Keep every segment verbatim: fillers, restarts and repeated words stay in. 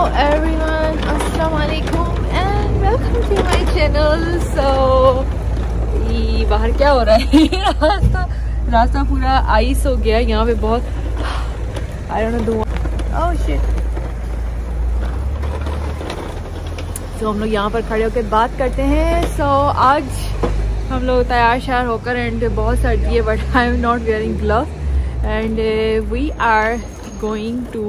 everyone, Assalamualaikum and welcome to my channel. So ये बाहर क्या हो रहा है? रास्ता रास्ता पूरा आइस हो गया यहाँ पे बहुत। I don't know oh shit. So हम लोग यहाँ पर खड़े होकर बात करते हैं. So आज हम लोग तैयार शार होकर एंड बहुत सर्दी है but I am not wearing glove and we are going to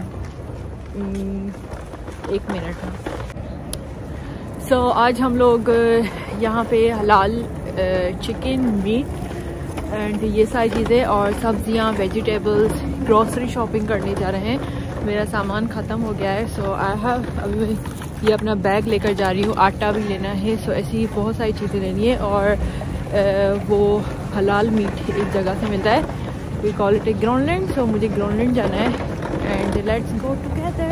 एक मिनट में. सो so, आज हम लोग यहाँ पे हलाल चिकन मीट एंड ये सारी चीज़ें और सब्जियाँ वेजिटेबल्स ग्रॉसरी शॉपिंग करने जा रहे हैं. मेरा सामान ख़त्म हो गया है. सो आई हैव अभी मैं ये अपना बैग लेकर जा रही हूँ. आटा भी लेना है. सो so, ऐसी बहुत सारी चीज़ें लेनी है और uh, वो हलाल मीट एक जगह से मिलता है. We call it a groundland. So मुझे ग्राउंडलैंड जाना है and let's go together.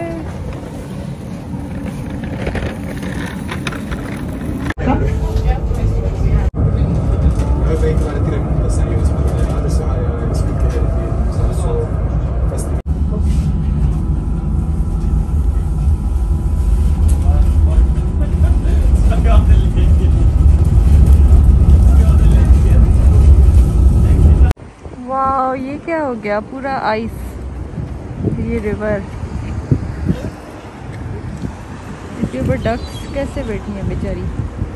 Wow, ये क्या हो गया? पूरा आइस. ये रिवर, इसके ऊपर डक्स कैसे बैठी हैं बेचारी.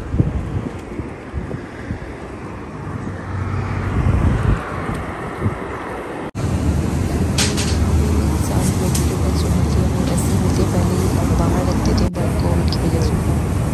बाहर रखते थे बट कोविड की वजह से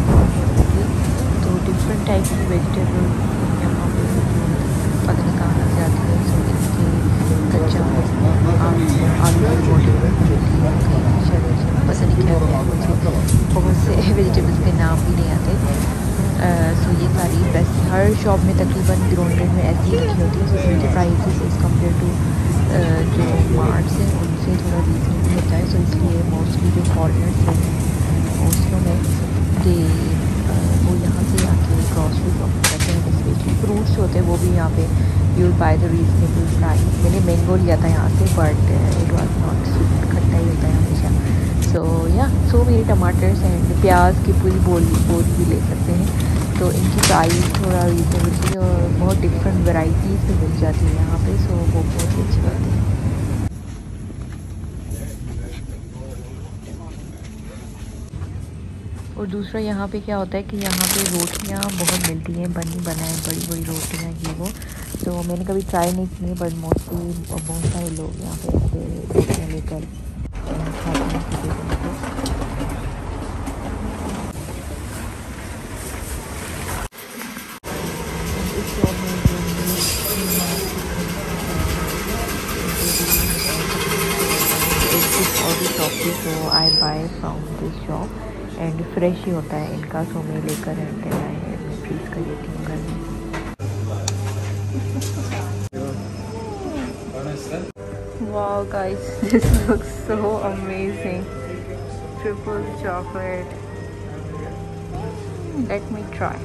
तो डिफरेंट टाइप की वेजिटेबल यहाँ पे पता नहीं कहाँ लग जाती है. सो इसके कच्चा आलू आलू शायद पता नहीं क्या है. मुझे बहुत से वेजिटेबल्स के नाम भी नहीं आते. सो so ये सारी बेस्ट हर शॉप में तकरीबन ग्राउंडलैंड में ऐसी ही रखी होती है. सो इनके प्राइसेस एज़ कम्पेयर टू जो मार्ट्स हैं उनसे थोड़ा रीजनेबल होता है. सो इसलिए मोस्टली जो फॉरेनर्स हैं मोस्टली में दे वो यहाँ से आके ग्रॉसरी शॉपिंग करते हैं. स्पेशली फ्रूट्स होते हैं वो भी यहाँ पे you buy the reasonable price. मैंने मैंगो लिया था यहाँ से but it was not sweet, खट्टा ही होता है हमेशा. सो या सो मेरे टमाटर्स एंड प्याज की पूरी बोल बोल भी ले सकते हैं. तो इनकी प्राइस थोड़ा रीजनेबल थी और बहुत डिफरेंट वेराइटीज़ भी मिल जाती है यहाँ पे. सो वो बहुत अच्छी बात है. और दूसरा यहाँ पे क्या होता है कि यहाँ पे रोटियाँ बहुत मिलती हैं, बनी बनाए बड़ी बड़ी रोटियाँ ये वो. तो मैंने कभी ट्राई नहीं की बट मोस्टली बहुत सारे लोग यहाँ पे ऐसे रोटियाँ लेकर खाते हैं. इस शॉप में तो I buy from this shop and fresh ही होता है इनका. सो मैं लेकर एंड मैं फ्रीज कर लेती हूँ घर में. Wow guys, this looks so amazing. Triple chocolate. Let me try.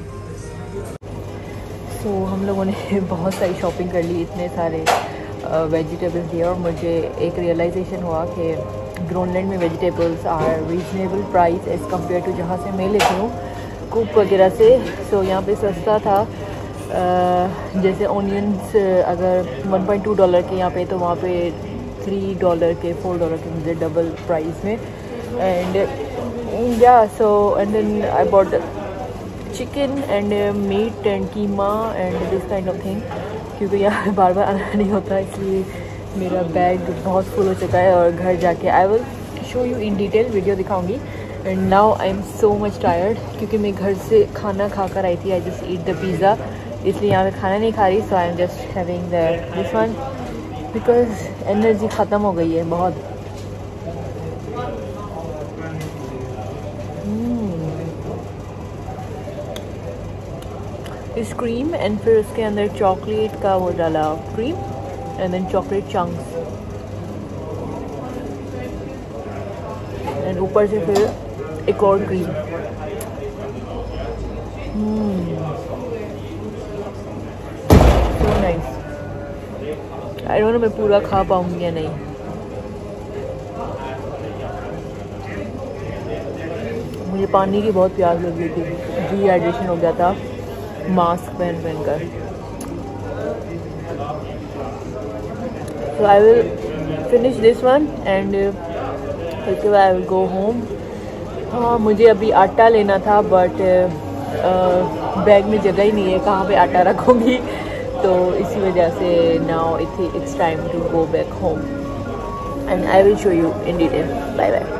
So हम लोगों ने बहुत सारी शॉपिंग कर ली, इतने सारे वेजिटेबल्स लिए और मुझे एक रियलाइजेशन हुआ कि ग्राउंडलैंड में vegetables are reasonable price as compare to जहाँ से मैं लेती हूँ कूप वगैरह से. सो so, यहाँ पे सस्ता था. uh, जैसे ऑनियंस अगर वन पॉइंट टू डॉलर के यहाँ पे तो वहाँ पे थ्री डॉलर के फोर डॉलर के मुझे डबल प्राइस में. एंड या so and then I bought chicken and meat and keema and this kind of thing. क्योंकि यहाँ बार बार आना नहीं होता इसलिए मेरा बैग बहुत फुल हो चुका है और घर जाके I will show you in detail, video दिखाऊंगी. And now I am so much tired क्योंकि मैं घर से खाना खा कर आई थी. I just eat the pizza, इसलिए यहाँ पे खाना नहीं खा रही. So I am just having the this one because energy ख़त्म हो गई है बहुत. इस क्रीम एंड फिर उसके अंदर चॉकलेट का वो डाला cream and then chocolate chunks and ऊपर से फिर एक और cream. So nice. I don't know मैं पूरा खा पाऊंगी या नहीं. मुझे पानी की बहुत प्यास लग रही थी, डिहाइड्रेशन हो गया था मास्क पहन पहन कर। So I will finish this one and उसके बाद आई विल गो होम। हाँ, मुझे अभी आटा लेना था बट बैग में जगह ही नहीं है, कहाँ पे आटा रखूँगी, तो इसी वजह से now it's time to go back home and I will show you in detail. Bye bye.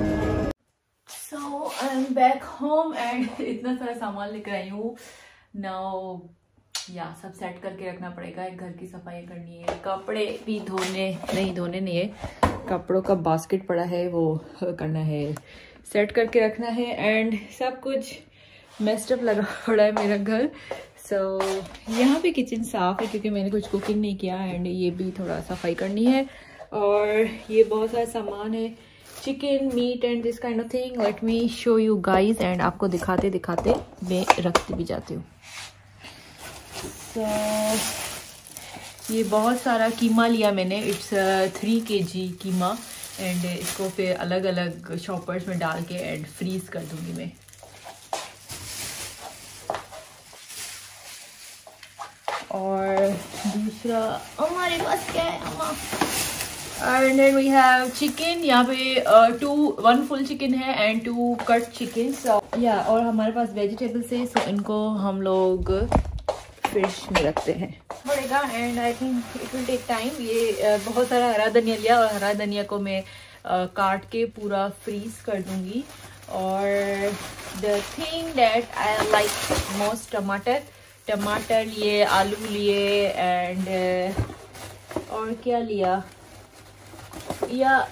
So I am back home and इतना सारा सामान लेकर आई हूँ नाउ। या सब सेट करके रखना पड़ेगा, एक घर की सफाई करनी है, कपड़े भी धोने नहीं धोने नहीं है, कपड़ों का बास्केट पड़ा है वो करना है, सेट करके रखना है एंड सब कुछ मेस्ड अप लगा पड़ा है मेरा घर। सो so, यहाँ पे किचन साफ है क्योंकि मैंने कुछ कुकिंग नहीं किया एंड ये भी थोड़ा सफाई करनी है। और ये बहुत सारा सामान है, chicken meat and this kind of thing. Let me show you guys and आपको दिखाते दिखाते मैं रखती भी जाती हूँ। सो so, ये बहुत सारा कीमा लिया मैंने, इट्स थ्री के जी कीमा एंड इसको फिर अलग अलग शॉपर्स में डाल के एंड फ्रीज कर दूंगी मैं। और दूसरा हमारे पास क्या है अम्मा, and then we have chicken, यहाँ पे टू वन फुल चिकन है and two cut chicken. So या और हमारे पास वेजिटेबल्स है, सो इनको हम लोग फ्रिज में रखते हैं पड़ेगा and I think it will take time. ये uh, बहुत सारा हरा धनिया लिया और हरा धनिया को मैं uh, काट के पूरा फ्रीज कर दूंगी। और the thing that I like most, टमाटर टमाटर लिए, आलू लिए एंड uh, और क्या लिया, या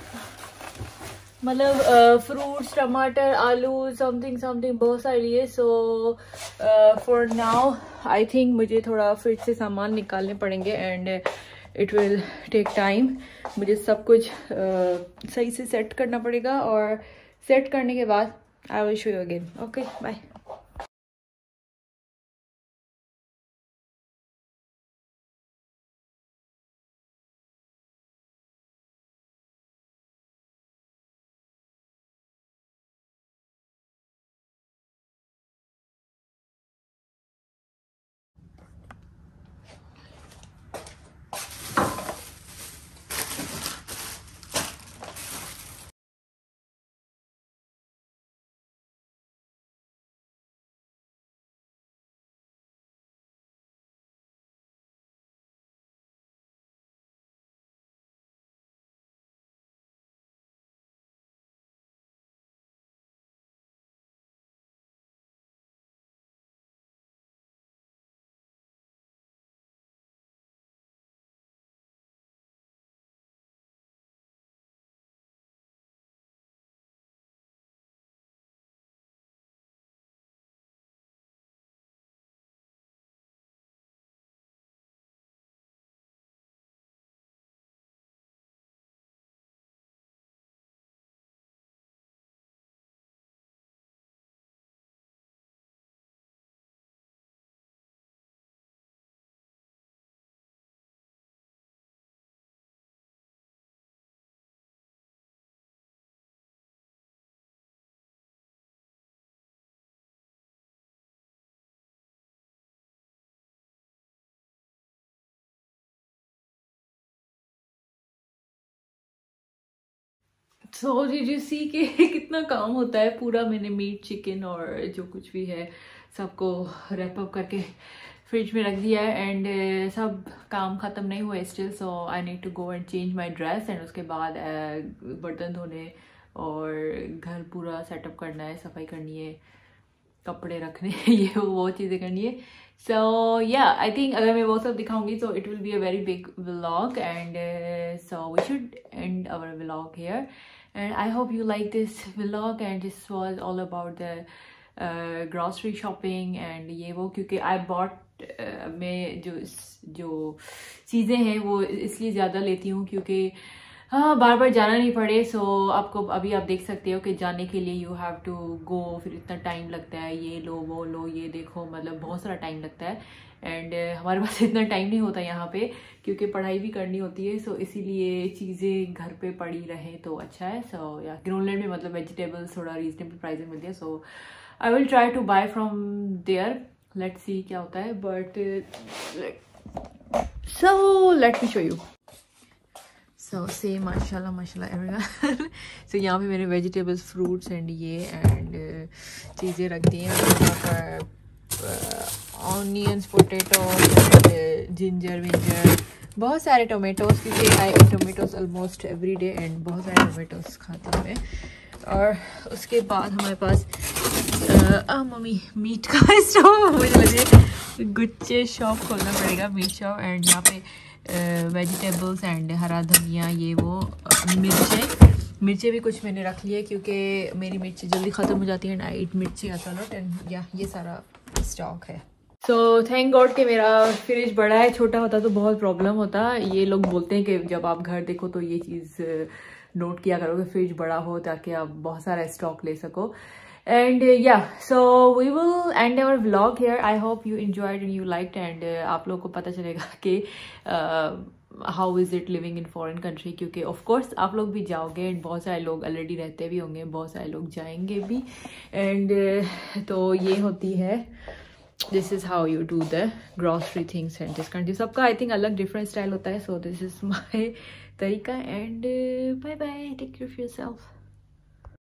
मतलब फ्रूट्स, टमाटर, आलू, समथिंग समथिंग बहुत सारे लिए। So for now I think मुझे थोड़ा फ्रिज से सामान निकालने पड़ेंगे and it will take time. मुझे सब कुछ uh, सही से सेट करना पड़ेगा और सेट करने के बाद I will show you again. Okay bye. So did you see कि कितना काम होता है, पूरा मैंने मीट, चिकन और जो कुछ भी है सबको रैप अप करके फ्रिज में रख दिया है एंड uh, सब काम ख़त्म नहीं हुआ still. So I need to go and change my dress and उसके बाद uh, बर्तन धोने और घर पूरा सेटअप करना है, सफाई करनी है, कपड़े रखने ये वो चीज़ें करनी है। सो या आई थिंक अगर मैं वो सब दिखाऊंगी तो it will be a very big vlog and so we should end our vlog here and I hope you like this vlog and this was all about the uh, grocery shopping and ये वो, क्योंकि I bought uh, मैं जो जो चीज़ें हैं वो इसलिए ज़्यादा लेती हूँ क्योंकि हाँ बार बार जाना नहीं पड़े। सो so, आपको अभी आप देख सकते हो कि जाने के लिए यू हैव टू गो, फिर इतना टाइम लगता है, ये लो वो लो ये देखो, मतलब बहुत सारा टाइम लगता है एंड uh, हमारे पास इतना टाइम नहीं होता यहाँ पे क्योंकि पढ़ाई भी करनी होती है, सो so, इसीलिए चीज़ें घर पे पड़ी रहें तो अच्छा है। सो या ग्रीनलैंड में मतलब वेजिटेबल्स थोड़ा रीजनेबल प्राइस में मिलती है, so I will try to buy from there, let's see क्या होता है। But so let me show you. So say माशाल्लाह माशाल्लाह एवरीवन। सो यहाँ पे मैंने वेजिटेबल्स, फ्रूट्स एंड ये एंड चीज़ें रख दी हैं। यहाँ पर ऑनियंस, पोटैटो, जिंजर विंजर, बहुत सारे टोमेटोज़, क्योंकि I eat tomatoes almost every day and बहुत सारे टोमेटोज़ खाती हूँ मैं। और उसके बाद हमारे पास आ मम्मी मीट का स्टॉक, मुझे लगे गुच्छे शॉप खोलना पड़ेगा, मीट शॉप। एंड यहाँ पे वेजिटेबल्स एंड हरा धनिया, ये वो मिर्चें मिर्चें भी कुछ मैंने रख लिए क्योंकि मेरी मिर्ची जल्दी ख़त्म हो जाती है एंड आई ईट मिर्ची अ लॉट एंड या ये सारा स्टॉक है। सो थैंक गॉड कि मेरा फ्रिज बड़ा है, छोटा होता तो बहुत प्रॉब्लम होता। ये लोग बोलते हैं कि जब आप घर देखो तो ये चीज़ नोट किया करो कि फ्रिज बड़ा हो ताकि आप बहुत सारा स्टॉक ले सको। And uh, yeah, so we will end our vlog here. I hope you enjoyed and you liked, and uh, आप लोगों को पता चलेगा कि uh, how is it living in foreign country, क्योंकि of course आप लोग भी जाओगे and बहुत सारे लोग ऑलरेडी रहते भी होंगे, बहुत सारे लोग जाएंगे भी। and uh, तो ये होती है, this is how you do the grocery things in this country. सबका I think अलग different style होता है, so this is my तरीका। and uh, bye bye, take care of yourself.